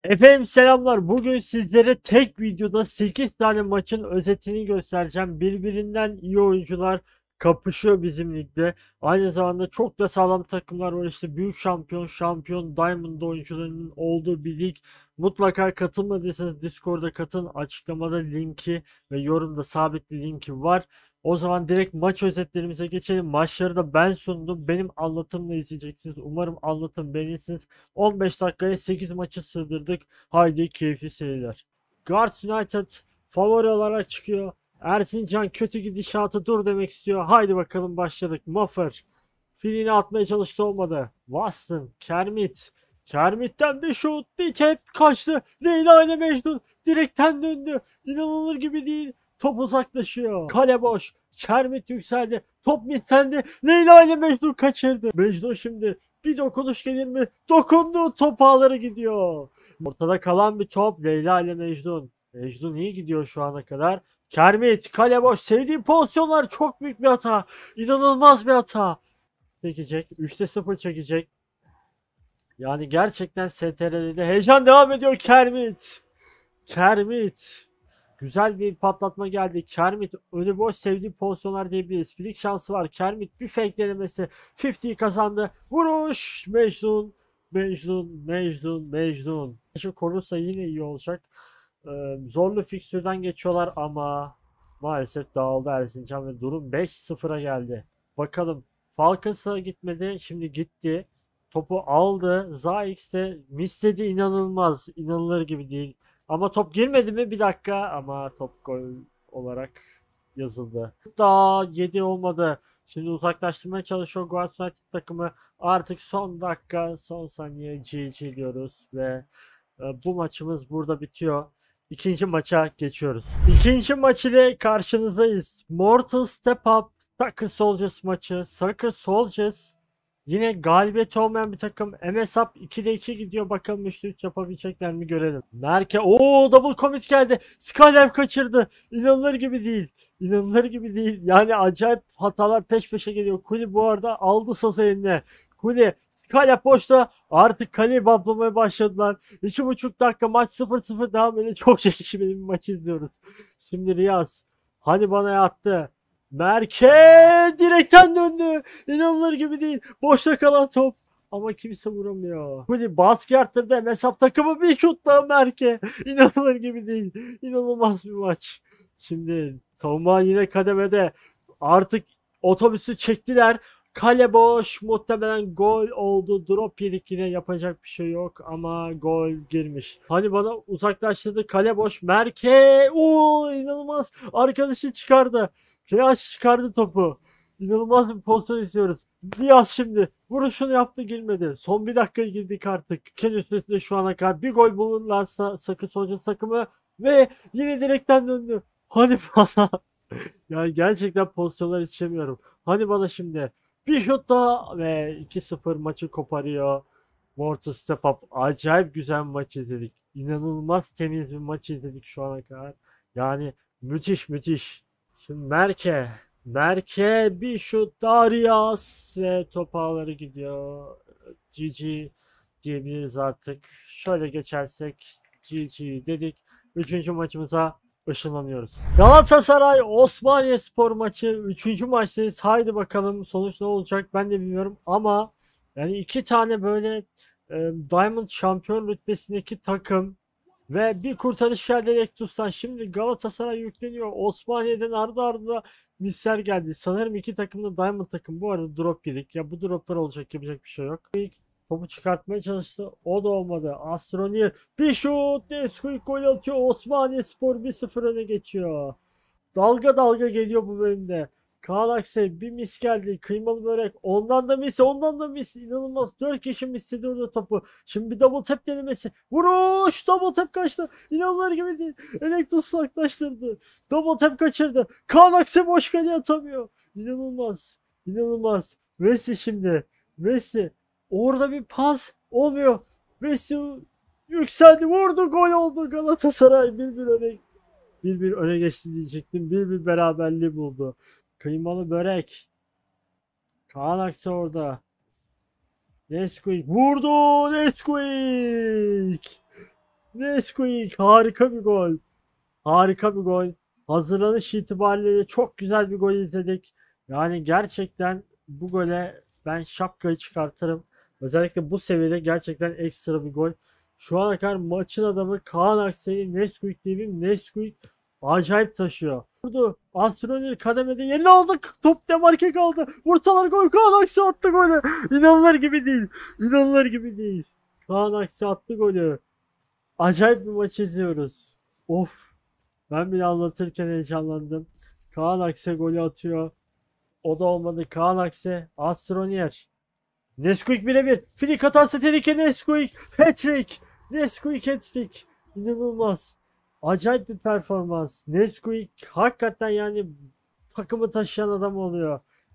Efendim selamlar. Bugün sizlere tek videoda 8 tane maçın özetini göstereceğim. Birbirinden iyi oyuncular kapışıyor bizim ligde. Aynı zamanda çok da sağlam takımlar var. İşte büyük şampiyon, Diamond oyuncularının olduğu bir lig. Mutlaka katılmadıysanız Discord'a katın. Açıklamada linki ve yorumda sabitli linki var. O zaman direkt maç özetlerimize geçelim. Maçları da ben sundum. Benim anlatımla izleyeceksiniz. Umarım anlatım beğenirsiniz. 15 dakikaya 8 maçı sığdırdık. Haydi keyifli seyirler. Guards United favori olarak çıkıyor. Erzincan kötü gidişatı dur demek istiyor. Haydi bakalım başladık. Muffer. Filini atmaya çalıştı olmadı. Watson. Kermit. Kermit'ten bir şut, bir tep kaçtı. Leyla ile Mecnun direkten döndü. İnanılır gibi değil. Top uzaklaşıyor. Kale boş. Kermit yükseldi. Top mitlendi. Leyla ile Mecnun kaçırdı. Mecnun şimdi bir dokunuş gelir mi? Dokundu. Top ağları gidiyor. Ortada kalan bir top. Leyla ile Mecnun. Mecnun iyi gidiyor şu ana kadar. Kermit kale boş. Sevdiği pozisyonlar çok büyük bir hata. İnanılmaz bir hata. Çekecek. 3'te 0 çekecek. Yani gerçekten STR'de heyecan devam ediyor Kermit. Kermit. Güzel bir patlatma geldi. Kermit önü boş sevdiği pozisyonlar diyebiliriz. Flick şansı var. Kermit bir fake denemesi. 50'yi kazandı. Vuruş. Mecnun. Mecnun. Şu korursa yine iyi olacak. Zorlu fikstürden geçiyorlar ama maalesef dağıldı Erzincan ve durum 5-0'a geldi. Bakalım Falcons'a gitmedi. Şimdi gitti. Topu aldı. Zaix'te misledi, inanılmaz. İnanılır gibi değil. Ama top girmedi mi? Bir dakika. Ama top gol olarak yazıldı. Daha 7 olmadı. Şimdi uzaklaştırmaya çalışıyor Guards United takımı. Artık son dakika, son saniye GG diyoruz ve bu maçımız burada bitiyor. İkinci maça geçiyoruz. İkinci maç ile karşınızdayız. Mortal Step Up Soccer Soldiers maçı. Soccer Soldiers yine galibiyet olmayan bir takım. MSUP 2'de 2 gidiyor. Bakalım 3'te 3 yapabilecekler mi görelim. Merke. Double commit geldi. Skylev kaçırdı. İnanılır gibi değil. İnanılır gibi değil. Yani acayip hatalar peş peşe geliyor. Kuli bu arada aldı sazı eline. Kuli Skylev boşta. Artık kaleyi bantlamaya başladılar. 2,5 dakika maç 0-0 devam ediyor. Çok çekişmeli bir maç izliyoruz. Şimdi Riyaz. Hani bana yattı. Merke direkten döndü. İnanılır gibi değil. Boşta kalan top. Ama kimse vuramıyor. Kuli baskı arttırdı. Mesap takımı bir şut daha Merke. İnanılır gibi değil. İnanılmaz bir maç. Şimdi savunma yine kademede. Artık otobüsü çektiler. Kale boş. Muhtemelen gol oldu. Drop yedik yine, yapacak bir şey yok. Ama gol girmiş. Hani bana uzaklaştırdı. Kale boş. Merke. İnanılmaz. Arkadaşı çıkardı. Flash çıkardı topu. İnanılmaz bir pozisyon izliyoruz. Riyaz şimdi vuruşunu yaptı, girmedi. Son bir dakika girdik artık. Ken üstünde şu ana kadar bir gol bulurlarsa Sakın Sonucu takımı ve yine direkten döndü. Hani bana. Yani gerçekten pozisyonlar yetişemiyorum. Hani bana şimdi bir şut daha ve 2-0 maçı koparıyor. Mortal Step Up. Acayip güzel bir maç izledik. İnanılmaz temiz bir maç izledik şu ana kadar. Yani müthiş. Şimdi Merke bir şut daha Riyaz ve top ağları gidiyor. GG diyebiliriz artık. Şöyle geçersek GG dedik. Üçüncü maçımıza ışınlanıyoruz. Galatasaray Osmaniyespor maçı. Üçüncü maçtayız. Haydi bakalım sonuç ne olacak ben de bilmiyorum ama yani iki tane böyle Diamond şampiyon rütbesindeki takım ve bir kurtarış yerleri tutsan şimdi Galatasaray yükleniyor. Osmaniye'den ardı ardına misler geldi. Sanırım iki takım da Diamond takım. Bu arada drop yedik. Ya bu droplar olacak, yapacak bir şey yok. İlk topu çıkartmaya çalıştı. O da olmadı. Astronomi bir şut. Nesquik gol atıyor. Osmaniye Spor 1-0 öne geçiyor. Dalga dalga geliyor bu bölümde. Kaan Aksel bir mis geldi. Kıymalı börek. Ondan da mis. İnanılmaz. 4 kişi misledi orada topu. Şimdi bir double tap denemesi. Vuruş. Double tap kaçtı. İnanılır gibi değil. Elektros uzaklaştırdı. Double tap kaçırdı. Kaan Aksel boş kaleye atamıyor. İnanılmaz. Messi şimdi. Messi. Orada bir pas olmuyor. Messi yükseldi. Vurdu. Gol oldu. Galatasaray 1-1 öne 1-1 öne geçti diyecektim. 1-1 beraberliği buldu. Kıymalı börek. Kaan Akse orada. Nesquik vurdu. Nesquik. Nesquik harika bir gol. Harika bir gol. Hazırlanış itibariyle de çok güzel bir gol izledik. Yani gerçekten bu gole ben şapkayı çıkartırım. Özellikle bu seviyede gerçekten ekstra bir gol. Şu ana kadar maçın adamı Kaan Akseli Nesquik değil mi? Nesquik acayip taşıyor. Vurdu. Astronomik kademede yerini aldık. Top demarke kaldı. Vursalar gol. Kaan Aksi attı golü. İnanılır gibi değil. İnanılır gibi değil. Kaan Aksi attı golü. Acayip bir maç izliyoruz. Of. Ben bile anlatırken heyecanlandım. Kaan Akse golü atıyor. O da olmadı. Kaan Akse. Astronier. Nesquik birebir. Flick atarsa tehlike Nesquik. Hat-trick. Nesquik hat-trick. İnanılmaz. Acayip bir performans. Nesquik hakikaten yani takımı taşıyan adam oluyor.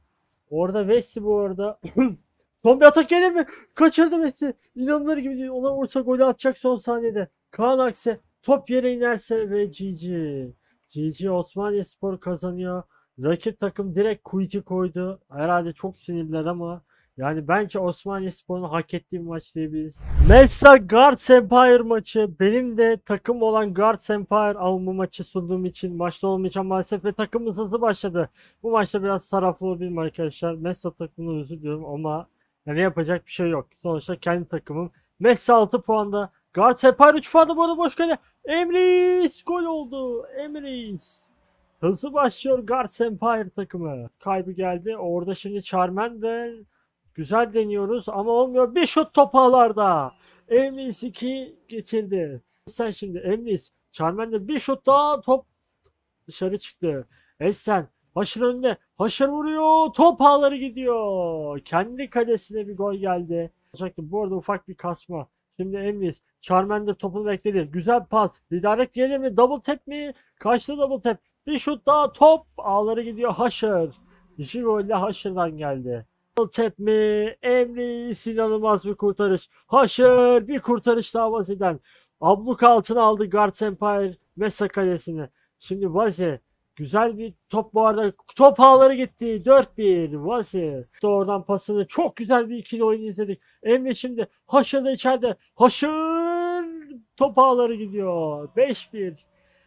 Orada Messi bu arada. Son bir atak gelir mi? Kaçırdı Messi. İnanılır gibi değil. Ona vursa golü atacak son saniyede. Kaan Akse top yere inerse ve GG. GG Osmaniyespor kazanıyor. Rakip takım direkt Quick'i koydu. Herhalde çok sinirliler ama yani bence Osmaniyespor'un hak ettiği bir maç diyebiliriz. Mesa Guards Empire maçı. Benim de takım olan Guards Empire ama bu maçı sunduğum için maçta olmayacağım maalesef ve takımımız hızlı başladı. Bu maçta biraz taraflı olabilirim arkadaşlar. Mesa takımını özür diliyorum ama yani yapacak bir şey yok. Sonuçta kendi takımım. Messi 6 puanda. Galatasaray 3 puanda bu arada boş kale. Emreis gol oldu. Emreis. Hızlı başlıyor Guards Empire takımı. Kaybı geldi. Orada şimdi Charmander. Güzel deniyoruz ama olmuyor. Bir şut top ağlarda. Emreis 2 getirdi. Sen şimdi Emreis. Charmander bir şut daha top dışarı çıktı. Esen Haşır önünde. Haşır vuruyor. Top ağları gidiyor. Kendi kalesine bir gol geldi. Bu arada ufak bir kasma. Şimdi Emreis. Charmander topunu bekledi. Güzel pas. Lidaret gelir mi? Double tap mi? Kaçtı double tap. Bir şut daha top. Ağları gidiyor Haşır. İki golle Haşır'dan geldi. Double tap mi? Emreis inanılmaz bir kurtarış. Haşır bir kurtarış daha Vazi'den. Abluk altına aldı Guards Empire Mesa kalesini. Şimdi Vazi güzel bir top bu arada. Top ağları gitti. 4-1. Vazi. Doğrudan pasını çok güzel bir ikili oyun izledik. Emre şimdi Haşır da içeride. Haşır top ağları gidiyor. 5-1.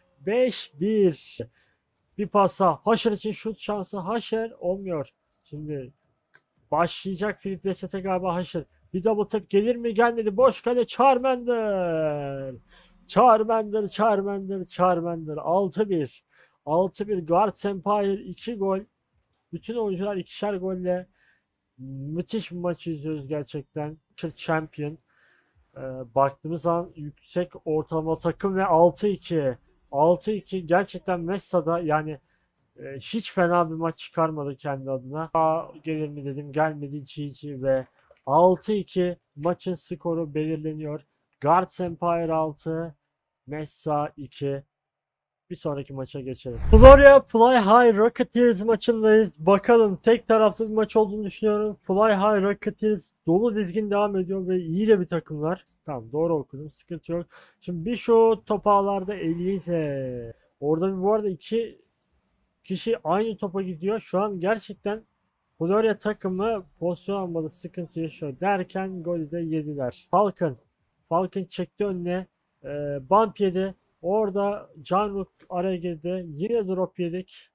5-1. Bir pasa. Haşır için şut şansı. Haşır olmuyor. Şimdi başlayacak Filip Reset'e galiba Haşır. Bir double tap gelir mi? Gelmedi. Boş kale Charmander. Charmander, Charmander, Charmander. 6-1. 6-1 Guards Empire 2 gol. Bütün oyuncular ikişer golle müthiş bir maç izliyoruz gerçekten. Champion. Baktığımız zaman yüksek ortalama takım ve 6-2. 6-2 gerçekten Messa'da yani hiç fena bir maç çıkarmadı kendi adına. Gelir mi dedim gelmedi GG ve 6-2 maçın skoru belirleniyor. Guards Empire 6, Messa 2. Bir sonraki maça geçelim. Florya Fly High Rocketeers maçındayız. Bakalım tek taraflı bir maç olduğunu düşünüyorum. Fly High Rocketeers dolu dizgin devam ediyor ve iyi de bir takımlar. Tamam doğru okudum sıkıntı yok. Şimdi bir şu top ağlarda Elize. Orada bu arada iki kişi aynı topa gidiyor. Şu an gerçekten Florya takımı pozisyon almalı sıkıntı yaşıyor derken golü de yediler. Falcon. Falcon çekti önüne. Bump yedi. Orada Canruk araya girdi. Yine drop yedik.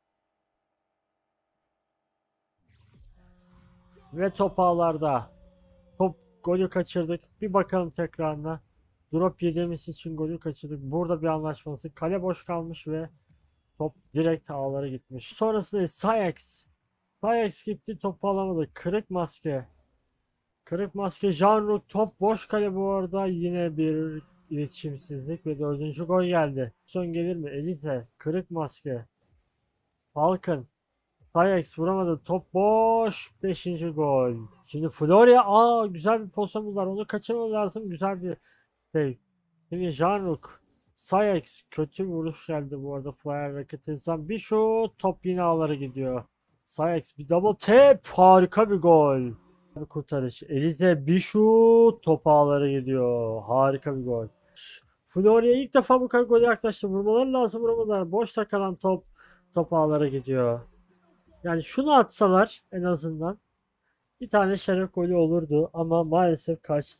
Ve top ağlarda. Top golü kaçırdık. Bir bakalım tekrarına. Drop yediğimiz için golü kaçırdık. Burada bir anlaşması. Kale boş kalmış ve top direkt ağlara gitmiş. Sonrasında Sayax. Sayax gitti topu alamadı. Kırık maske. Kırık maske Janruk top boş kale bu arada yine bir iletişimsizlik ve dördüncü gol geldi. Son gelir mi? Elize. Kırık maske. Falcon. Ajax vuramadı. Top boş. Beşinci gol. Şimdi Florya güzel bir pozisyon buldular. Onu kaçırmamız lazım. Güzel bir şey. Şimdi Janruk. Sayax kötü vuruş geldi bu arada Flyer Raketiz'den. Bir şut top yine ağlara gidiyor. Sayax bir double tap. Harika bir gol. Bir kurtarış. Elize bir şut top ağlara gidiyor. Harika bir gol. Florya ilk defa bu kadar gole yaklaştı. Vurmaları lazım vuramadılar. Boşta kalan top ağlara gidiyor. Yani şunu atsalar en azından bir tane şeref golü olurdu ama maalesef kaçtı.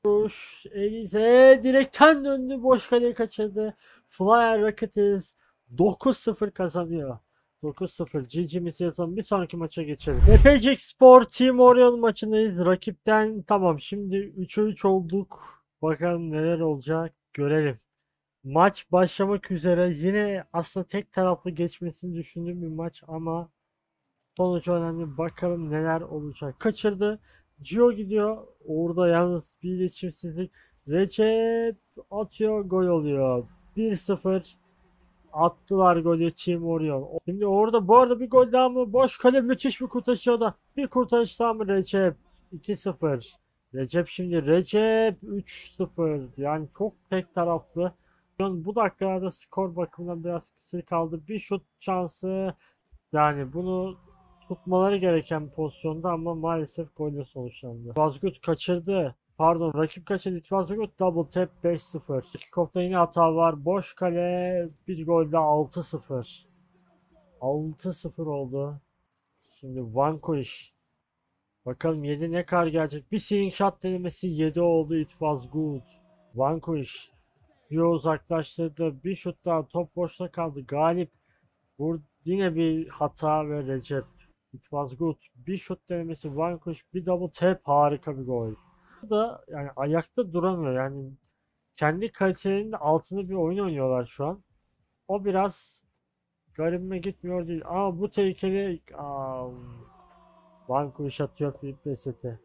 Vuruş. Elize direkten döndü. Boş kaleyi kaçırdı. Flyer Rocketies 9-0 kazanıyor. 9-0. GG'mizi yazalım. Bir sonraki maça geçelim. Epeycek Spor Team Orion maçındayız. Rakipten tamam. Şimdi 3'e 3 olduk. Bakalım neler olacak. Görelim. Maç başlamak üzere. Yine aslında tek taraflı geçmesini düşündüğüm bir maç ama sonuç önemli. Bakalım neler olacak. Kaçırdı. Gio gidiyor. Orada yalnız bir iletişimsizlik. Recep atıyor. Gol oluyor. 1-0 attılar golü Team Orion. Şimdi orada bu arada bir gol daha mı? Boş kale müthiş bir kurtarış o da. Bir kurtarış daha mı Recep? 2-0. Recep 3-0. Yani çok tek taraflı. Bu dakikalarda skor bakımından biraz kısır kaldı. Bir şut şansı. Yani bunu tutmaları gereken pozisyonda ama maalesef golle sonuçlandı. Vazgut kaçırdı. Pardon, rakip kaçırdı. Vazgut double tap 5-0. Kickoff'ta yine hata var. Boş kale bir golde 6-0. 6-0 oldu. Şimdi Vanquish. Bakalım 7 ne kadar gelecek. Bir swing shot denemesi 7 oldu. It was good. Vanquish. Bir uzaklaştırdı. Bir şut daha. Top boşta kaldı. Galip. Yine bir hata ve Recep. It was good. Bir şut denemesi, Vanquish, bir double tap, harika bir gol. Bu da yani ayakta duramıyor. Yani kendi kalitelerinin altında bir oyun oynuyorlar şu an. O biraz garibime gitmiyor değil. Ama bu tehlikeli. Vanquish atıyor Filip Besset'e.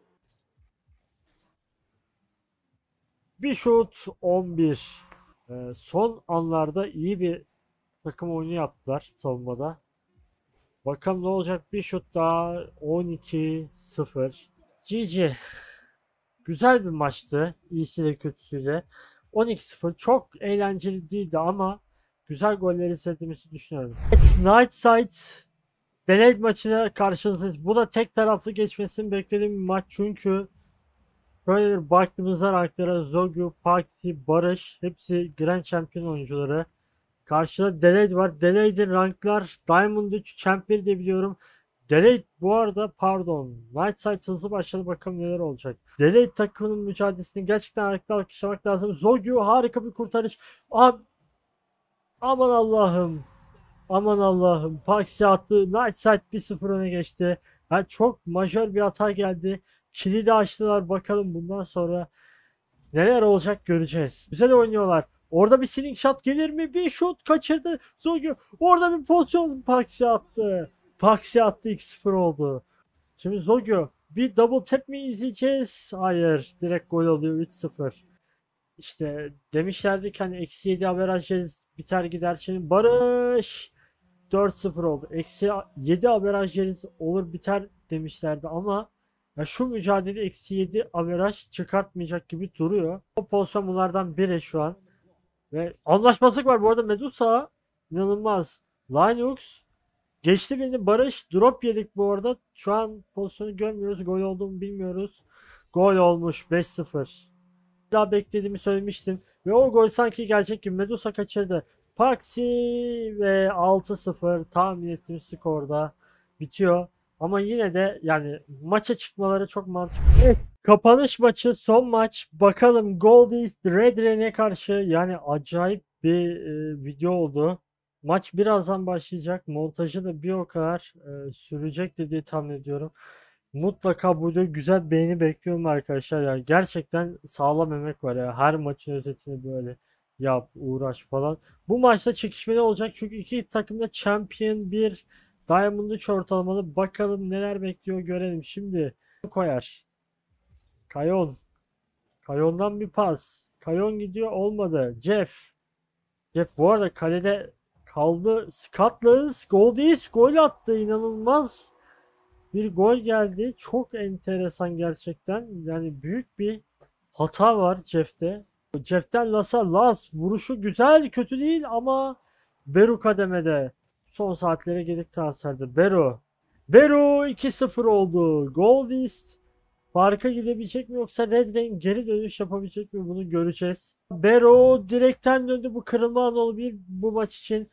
Bir şut 11. Son anlarda iyi bir takım oyunu yaptılar savunmada. Bakalım ne olacak. Bir şut daha 12-0. GG. Güzel bir maçtı. İyisiyle kötüsüyle. 12-0 çok eğlenceli değildi ama güzel goller izlediğimizi düşünüyorum. Nightside Delayed maçına karşılaştık. Bu da tek taraflı geçmesini beklediğim bir maç çünkü böyle bir baktığımızda ranklara Zogu, Paxi, Barış hepsi Grand Champion oyuncuları. Karşıda Delayed var. Delayed'in ranklar Diamond 3 Champion diye biliyorum. Delayed bu arada pardon. Nightside hızlı başladı, bakalım neler olacak. Delayed takımının mücadelesini gerçekten ayakta alkışlamak lazım. Zogyu harika bir kurtarış. Aman Allah'ım. Aman Allah'ım. Paxi attı. Nightside 1-0 öne geçti. Yani çok majör bir hata geldi. Kilidi açtılar. Bakalım bundan sonra neler olacak göreceğiz. Güzel oynuyorlar. Orada bir swing shot gelir mi? Bir şut kaçırdı. Zogyu. Orada bir pozisyon Paxi attı. Paxi attı, 2-0 oldu. Şimdi Zogyu bir double tap mi izleyeceğiz? Hayır. Direkt gol oluyor, 3-0. İşte demişlerdi ki hani eksi 7 averaj yeriz, biter gider. Şimdi Barış 4-0 oldu. Eksi 7 averaj yeriz, olur biter demişlerdi ama ya şu mücadele eksi 7 averaj çıkartmayacak gibi duruyor. O pozisyon bunlardan biri şu an. Ve anlaşmazlık var bu arada. Medusa inanılmaz. Linux geçti beni. Barış drop yedik bu arada. Şu an pozisyonu görmüyoruz. Gol olduğunu bilmiyoruz. Gol olmuş 5-0. Daha beklediğimi söylemiştim. Ve o gol sanki gerçek gibi. Medusa kaçırdı. Paxi ve 6-0 tahmin ettiğim skorda bitiyor. Ama yine de yani maça çıkmaları çok mantıklı. Evet, kapanış maçı, son maç. Bakalım Goldies Red Rain'e karşı, yani acayip bir video oldu. Maç birazdan başlayacak. Montajı da bir o kadar sürecek diye tahmin ediyorum. Mutlaka burada güzel beğeni bekliyorum arkadaşlar. Yani gerçekten sağlam emek var ya. Her maçın özetini böyle yap, uğraş falan. Bu maçta çekişmeli olacak çünkü iki takım da Champion 1 Diamond 3 ortalamalı. Bakalım neler bekliyor görelim. Şimdi koyar. Kayon. Kayon'dan bir pas. Kayon gidiyor, olmadı. Jeff bu arada kalede kaldı. Scotland Goldies gol attı. İnanılmaz bir gol geldi. Çok enteresan gerçekten. Yani büyük bir hata var Jeff'te. Jeff'ten Las vuruşu güzel, kötü değil ama Beru kademede. Son saatlere geldik transferde. Beru 2-0 oldu. Goldies farka gidebilecek mi yoksa Red Rain geri dönüş yapabilecek mi, bunu göreceğiz. Beru direkten döndü, bu kırılma anı olabilir bu maç için.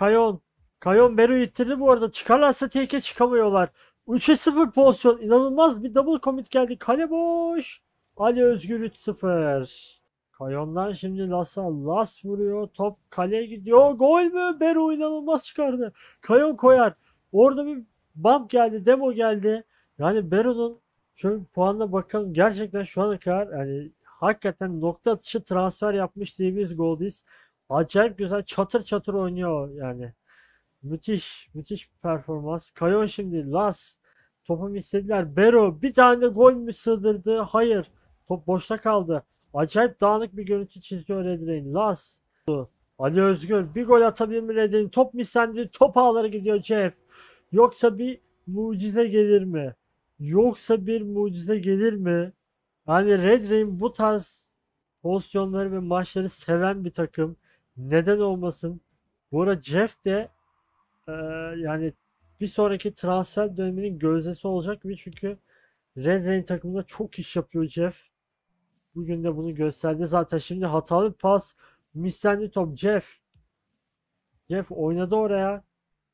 Kayon Beru'yu ittirdi bu arada. Çıkarlarsa tehlike, çıkamıyorlar. 3'e 0 pozisyon. İnanılmaz bir double commit geldi. Kale boş. Ali Özgür 3-0. Kayon'dan şimdi Las'a. Las vuruyor. Top kaleye gidiyor. Gol mü? Bero inanılmaz çıkardı. Kayon koyar. Orada bir bump geldi. Demo geldi. Yani Bero'nun şöyle puanına bakalım. Gerçekten şu ana kadar yani hakikaten nokta atışı transfer yapmış diyebiliriz Goldies. Acayip güzel çatır çatır oynuyor yani. Müthiş, müthiş bir performans. Kayon şimdi Las. Topu istediler. Bero bir tane de gol mü sığdırdı? Hayır. Top boşta kaldı. Acayip dağınık bir görüntü çiziyor Red Rain. Las. Ali Özgür bir gol atabilir mi Red Rain? Top mislendi. Top ağlara gidiyor Jeff. Yoksa bir mucize gelir mi? Yoksa bir mucize gelir mi? Yani Red Rain bu tarz pozisyonları ve maçları seven bir takım. Neden olmasın? Bu arada Jeff de ee, yani bir sonraki transfer döneminin gözdesi olacak gibi çünkü Red Rain takımında çok iş yapıyor Jeff. Bugün de bunu gösterdi zaten. Şimdi hatalı bir pas. Mislendi top. Jeff. Jeff oynadı oraya.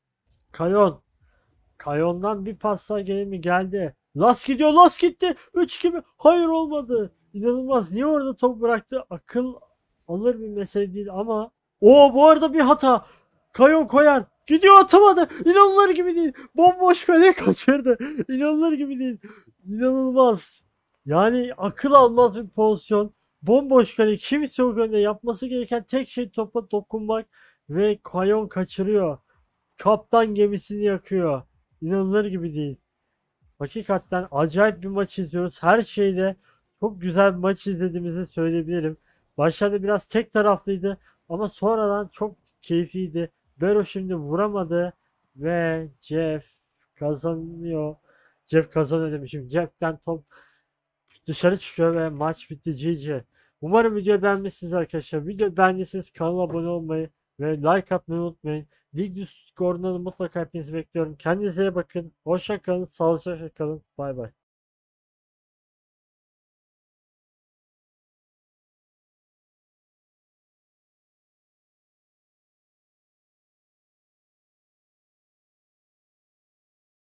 Kayon. Kayon'dan bir pasla gelir mi? Geldi. Las gidiyor. Las gitti. 3 gibi. Hayır olmadı. İnanılmaz. Niye orada top bıraktı? Akıl alır bir mesele değil ama bu arada bir hata. Kayon koyar. Gidiyor atamadı. İnanılır gibi değil. Bomboş kale kaçırdı. İnanılır gibi değil. İnanılmaz. Yani akıl almaz bir pozisyon. Bomboş kale. Kimse o önde yapması gereken tek şey topa dokunmak ve Kayon kaçırıyor. Kaptan gemisini yakıyor. İnanılır gibi değil. Hakikaten acayip bir maç izliyoruz. Her şeyde çok güzel bir maç izlediğimizi söyleyebilirim. Başlarda biraz tek taraflıydı ama sonradan çok keyifliydi. Bero şimdi vuramadı ve Jeff kazanıyor. Jeff kazanıyor demişim. Jeff'ten top dışarı çıkıyor ve maç bitti. GG. Umarım videoyu beğenmişsiniz arkadaşlar. Videoyu beğendiyseniz kanala abone olmayı ve like atmayı unutmayın. Lig Discord'dan mutlaka hepinizi bekliyorum. Kendinize iyi bakın. Hoşça kalın. Sağlıcakla kalın. Bay bay.